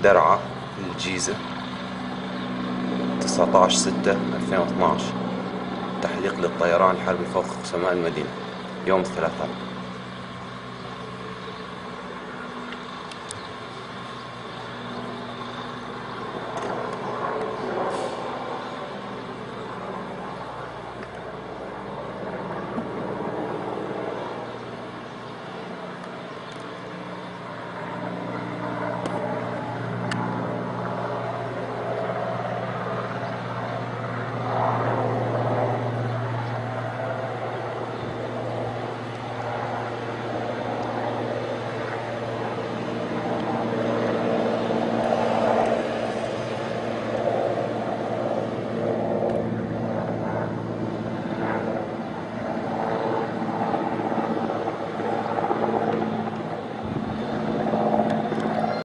درعا الجيزة 19/6/2012. تحليق للطيران الحربي فوق سماء المدينة يوم الثلاثاء.